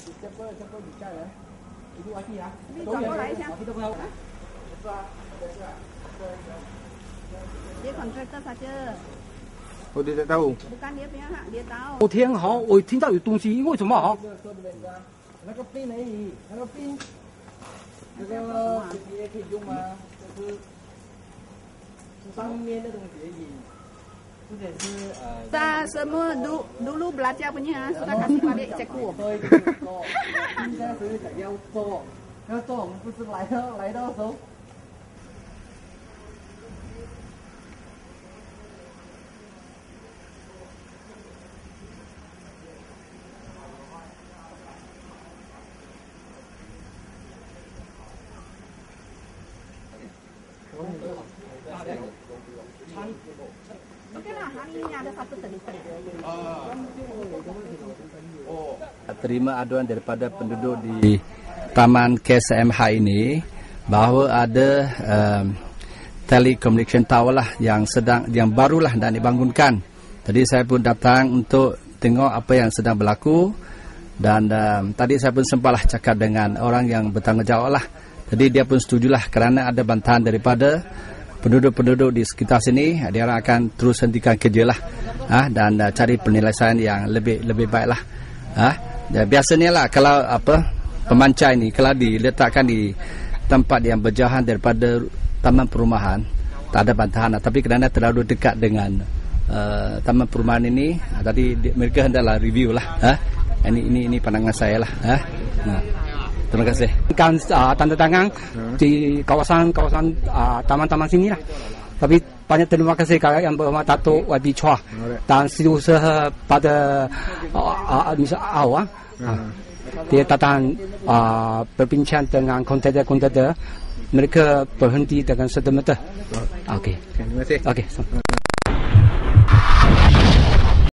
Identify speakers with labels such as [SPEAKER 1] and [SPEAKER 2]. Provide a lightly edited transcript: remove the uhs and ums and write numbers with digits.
[SPEAKER 1] siapa bicara? Ibu Wati ya.
[SPEAKER 2] Kita tahu. Dia kontraktor saja.
[SPEAKER 3] Oh, dia tak tahu.
[SPEAKER 2] Bukan dia punya hak, dia tahu.
[SPEAKER 4] 昨天好，我听到有东西，为什么好？
[SPEAKER 1] 那个冰而已，那个冰，那个也可以用吗？就是上面的东西而已。这点是
[SPEAKER 2] Kita semua dulu belajar punya, sudah kasih balik cikgu.
[SPEAKER 1] 应该是要做，要做，我们不是来到时候。
[SPEAKER 2] Okey lah, hari ini ada satu telefon.
[SPEAKER 5] Terima aduan daripada penduduk di Taman KSMH ini bahawa ada telecommunication tower lah yang barulah dan dibangunkan. Tadi saya pun datang untuk tengok apa yang sedang berlaku dan tadi saya pun sempatlah cakap dengan orang yang bertanggungjawab lah. Jadi dia pun setujulah kerana ada bantahan daripada penduduk-penduduk di sekitar sini, dia akan terus hentikan kerja lah, dan cari penyelesaian yang lebih baik lah. Biasanya lah kalau pemancar ini kalau diletakkan di tempat yang berjauhan daripada taman perumahan, tak ada bantahan. Tapi kerana terlalu dekat dengan taman perumahan ini, tadi mereka hendaklah review lah. Ini pandangan saya lah. Terima kasih.
[SPEAKER 4] Kan tanda tangan di kawasan taman-taman sini lah. Tapi banyak terima kasih kepada yang berhormat Datuk YB Chua dan setiausaha pada awal. Dia datang berbincang dengan kontraktor. Mereka berhenti dengan serta-merta. Okey.
[SPEAKER 3] Terima kasih.
[SPEAKER 4] Okey.